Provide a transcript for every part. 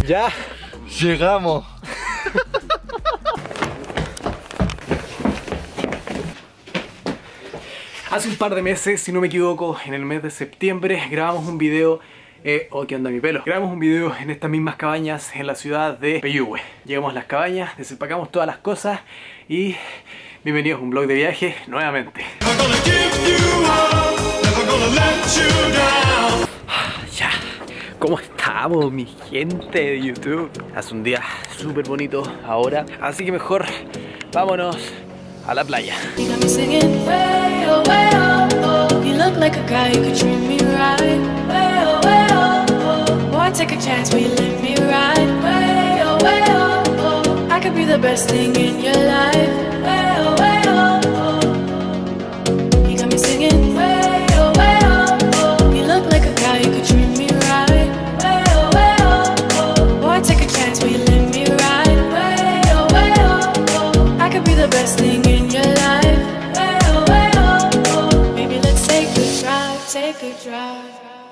Ya llegamos. Hace un par de meses, si no me equivoco, en el mes de septiembre, grabamos un video. Oh, ¿qué onda mi pelo? Grabamos un video en estas mismas cabañas en la ciudad de Peyúgue. Llegamos a las cabañas, desempacamos todas las cosas y bienvenidos a un vlog de viaje nuevamente. Ya, ¿cómo estamos mi gente de YouTube? Hace un día súper bonito ahora, así que mejor vámonos a la playa. Take a chance, will you let me ride? Way oh, way oh, oh. I could be the best thing in your life. Way oh, way oh, oh. You got me singing. Way oh, oh. You look like a guy, you could treat me right. Way oh, oh. Boy, take a chance, will you let me ride? Way oh, I could be the best thing in your life. Way oh, oh. Maybe let's take a drive, take a drive.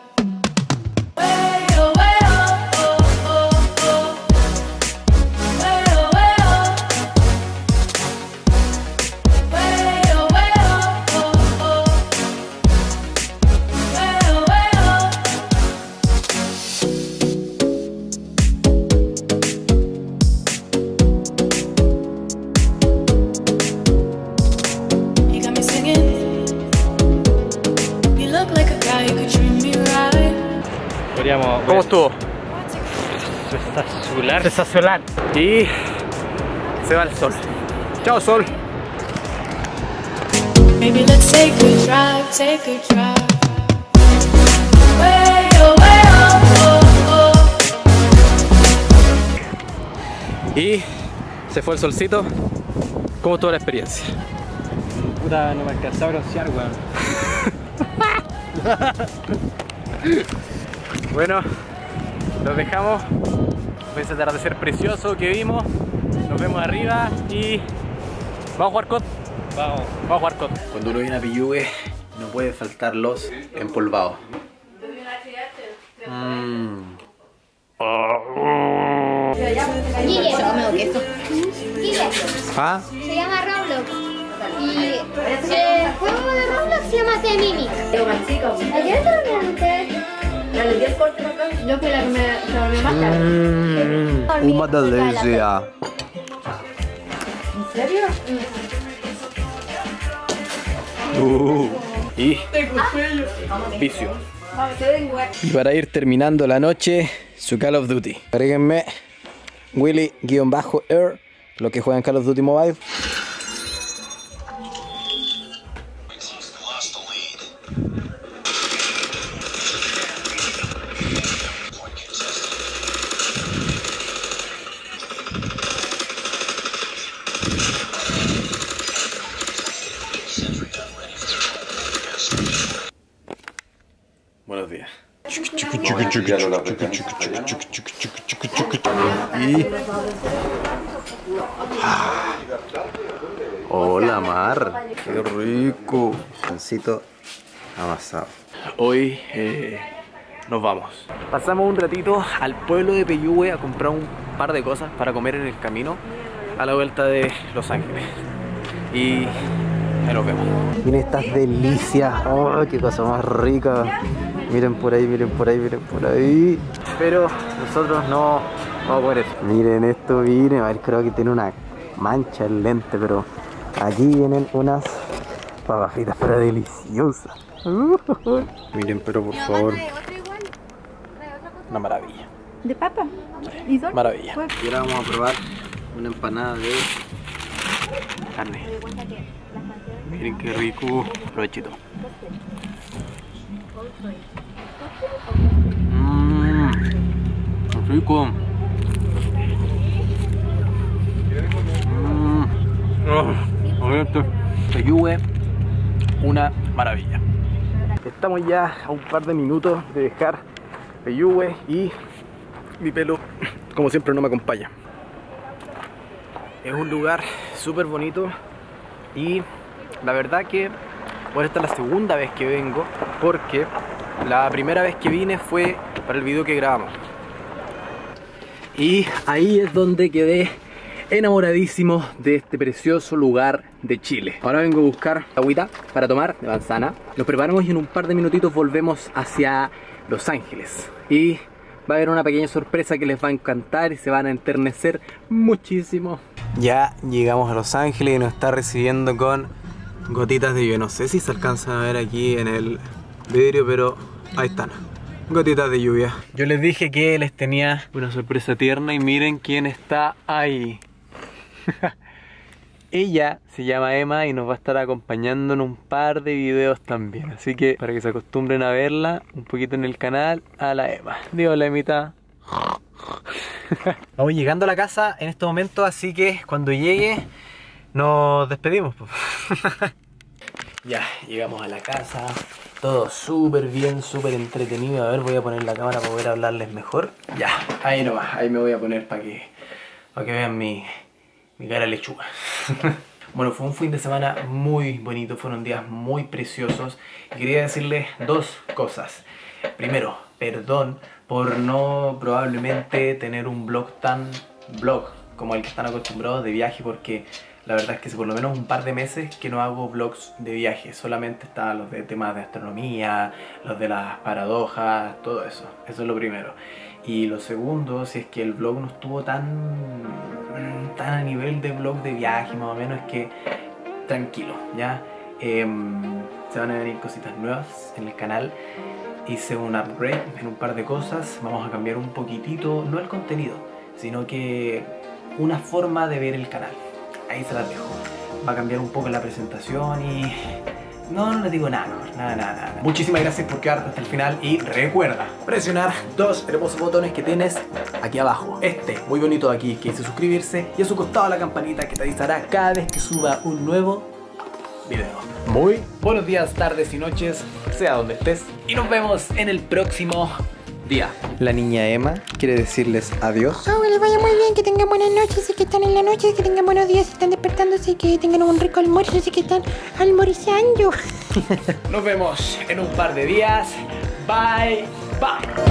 ¿Cómo estuvo? Espectacular. Sensacional. Y se va el sol. Chao sol. Maybe let's take a drive, take a drive. Way oh, oh. Y se fue el solcito. ¿Cómo estuvo la experiencia? Puta, no me alcanzaba a broncear, weón. Bueno, los dejamos. Ese atardecer precioso que vimos. Nos vemos arriba y vamos a jugar COD. Vamos a jugar COD. Cuando uno viene a Peyúgue no puede faltar los empolvados. Guille, queso. Guille, ¿Ah? se llama Roblox. Y el juego de Roblox se llama Temimi. ¿Ayer te lo vieron ustedes? Yo fui la que me dormí más tarde. Una delicia. ¿En serio? Y vicio. Y para ir terminando la noche, su Call of Duty. Agréguenme Willy-Air, los que juegan Call of Duty Mobile. Buenos días. Y... Hola Mar, qué rico. Pancito amasado. Hoy nos vamos. Pasamos un ratito al pueblo de Peyúgue a comprar un par de cosas para comer en el camino a la vuelta de Los Ángeles. Y ahí nos vemos. Miren estas delicias. Oh, qué cosa más rica. Miren por ahí, miren por ahí, miren por ahí. Pero nosotros no vamos a comer eso. Miren esto, miren. A ver, creo que tiene una mancha el lente, pero aquí vienen unas papas fritas, pero deliciosas. Miren, pero por favor. Una maravilla. ¿De papa? ¿Y sol? Maravilla. Y ahora vamos a probar una empanada de carne. Miren qué rico. Provechito. Rico. Peyúgue, una maravilla. Estamos ya a un par de minutos de dejar Peyúgue y mi pelo, como siempre, no me acompaña. Es un lugar súper bonito y la verdad que, bueno, esta es la segunda vez que vengo porque la primera vez que vine fue para el video que grabamos. Y ahí es donde quedé enamoradísimo de este precioso lugar de Chile. Ahora vengo a buscar agüita para tomar de manzana. Lo preparamos y en un par de minutitos volvemos hacia Los Ángeles. Y va a haber una pequeña sorpresa que les va a encantar y se van a enternecer muchísimo. Ya llegamos a Los Ángeles y nos está recibiendo con gotitas de lluvia. No sé si se alcanza a ver aquí en el vidrio, pero ahí están. Gotitas de lluvia. Yo les dije que les tenía una sorpresa tierna y miren quién está ahí. Ella se llama Emma y nos va a estar acompañando en un par de videos también. Así que para que se acostumbren a verla un poquito en el canal, a la Emma. Digo, la Emita. Vamos llegando a la casa en este momento, así que cuando llegue nos despedimos. Ya, llegamos a la casa. Todo súper bien, súper entretenido. A ver, voy a poner la cámara para poder hablarles mejor. Ya, ahí nomás, ahí me voy a poner para que vean mi cara lechuga. Bueno, fue un fin de semana muy bonito, fueron días muy preciosos. Y quería decirles dos cosas. Primero, perdón por no probablemente tener un vlog como el que están acostumbrados de viaje, porque la verdad es que hace por lo menos un par de meses que no hago vlogs de viaje. Solamente están los de temas de astronomía, los de las paradojas, todo eso. Eso es lo primero. Y lo segundo, si es que el vlog no estuvo tan a nivel de vlog de viaje, más o menos, es que tranquilo, ¿ya? Se van a venir cositas nuevas en el canal. Hice un upgrade en un par de cosas. Vamos a cambiar un poquitito, no el contenido, sino que una forma de ver el canal. Ahí se las dejo. Va a cambiar un poco la presentación y... No les digo nada mejor, nada. Muchísimas gracias por quedarte hasta el final y recuerda presionar dos hermosos botones que tienes aquí abajo. Este muy bonito de aquí que dice suscribirse y a su costado la campanita que te avisará cada vez que suba un nuevo video. Muy buenos días, tardes y noches, sea donde estés, y nos vemos en el próximo día. La niña Emma quiere decirles adiós. Que les vaya muy bien, que tengan buenas noches y que están en la noche, que tengan buenos días, están despertándose, que tengan un rico almuerzo, así que están almorzando. Nos vemos en un par de días. Bye, bye.